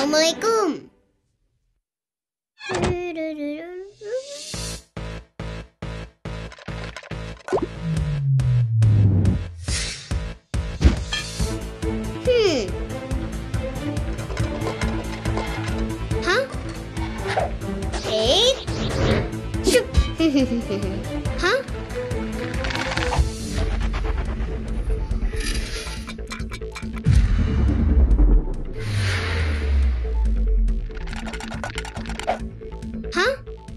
Assalamualaikum. Hah? Syup. Hah? Hah?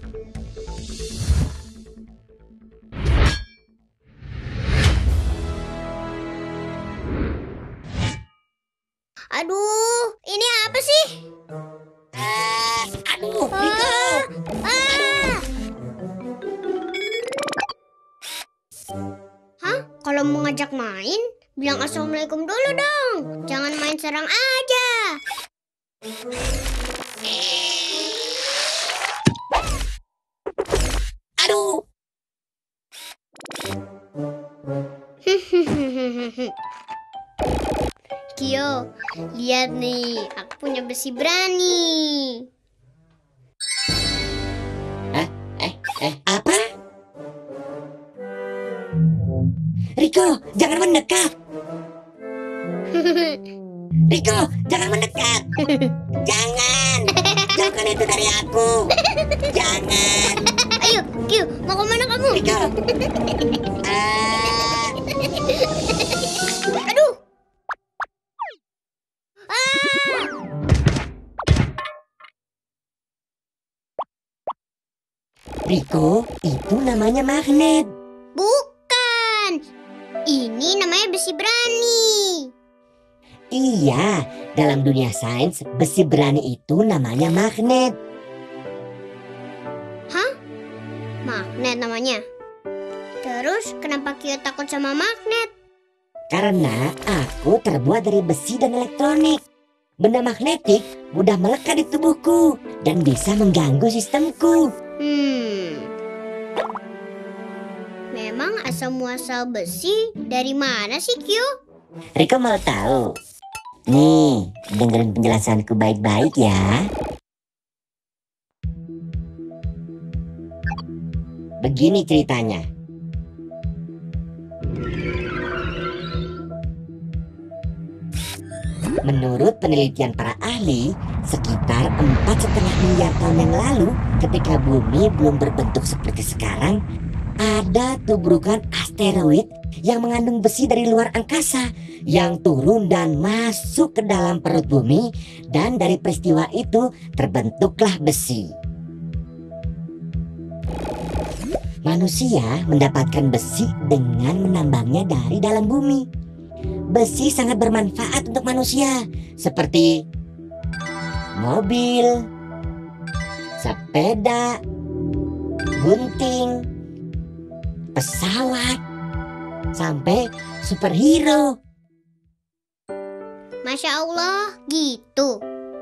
Aduh, ini apa sih? Aduh, Riko. Hah? Kalau mau ngajak main, bilang assalamualaikum dulu dong. Jangan main serang aja. Aduh. Kyo, lihat nih, aku punya besi berani. Apa? Riko, jangan mendekat. Riko, jangan mendekat. Jangan. Jauhkan itu dari aku. Jangan. Ayo, Kyo, mau kemana kamu? Riko. Aduh. Riko, itu namanya magnet. Bukan. Ini namanya besi berani. Iya, dalam dunia sains, besi berani itu namanya magnet. Hah? Magnet namanya. Terus kenapa Kyo takut sama magnet? Karena aku terbuat dari besi dan elektronik. Benda magnetik mudah melekat di tubuhku dan bisa mengganggu sistemku. Memang asal muasal besi dari mana sih, Kyo? Riko mau tahu? Nih, dengerin penjelasanku baik-baik ya. Begini ceritanya. Menurut penelitian para ahli, sekitar 4,5 miliar tahun yang lalu, ketika bumi belum berbentuk seperti sekarang, ada tubrukan asteroid yang mengandung besi dari luar angkasa yang turun dan masuk ke dalam perut bumi, dan dari peristiwa itu terbentuklah besi. Manusia mendapatkan besi dengan menambangnya dari dalam bumi. Besi sangat bermanfaat untuk manusia, seperti mobil, sepeda, gunting, pesawat, sampai superhero. Masya Allah, gitu.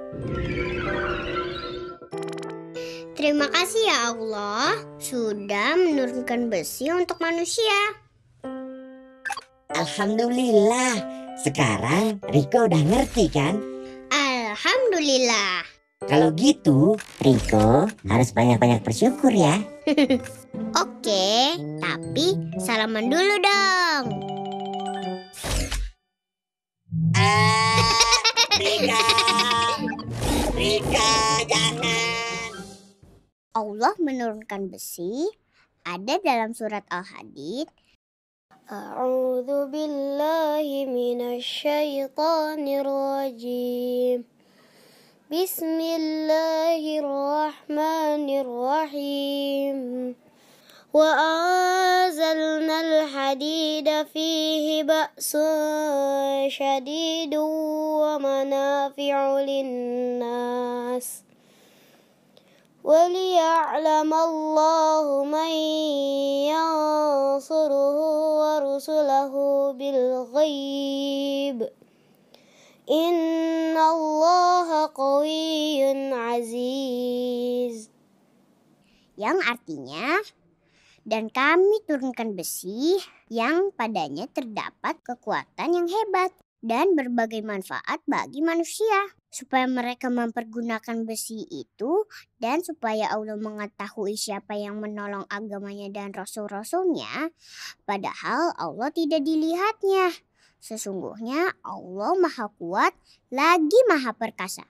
Terima kasih ya Allah sudah menurunkan besi untuk manusia. Alhamdulillah, sekarang Riko udah ngerti kan? Alhamdulillah. Kalau gitu, Riko harus banyak-banyak bersyukur ya. Oke, tapi salaman dulu dong. Rika, jangan. Allah menurunkan besi ada dalam surat Al-Hadid. A'udzu billahi minasyaitonir rajim. Bismillahirrahmanirrahim. Wa anzalnal hadida fihi ba'sun syadidun wa manafi'u linnas. وَلِيَعْلَمَ اللَّهُ مَن يَنصُرُهُ وَرُسُلَهُ بِالْغَيْبِ إِنَّ اللَّهَ قَوِيٌّ عَزِيزٌ. Yang artinya, dan kami turunkan besi yang padanya terdapat kekuatan yang hebat. dan berbagai manfaat bagi manusia. Supaya mereka mempergunakan besi itu dan supaya Allah mengetahui siapa yang menolong agamanya dan rasul-rasulnya. Padahal Allah tidak dilihatnya. Sesungguhnya Allah Maha Kuat lagi Maha Perkasa.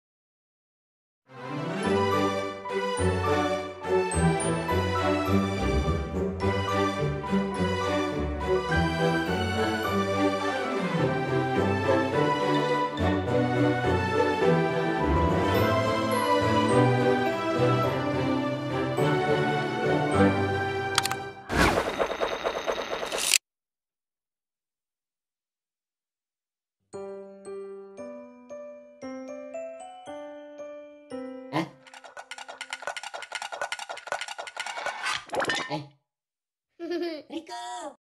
Hah? Riko,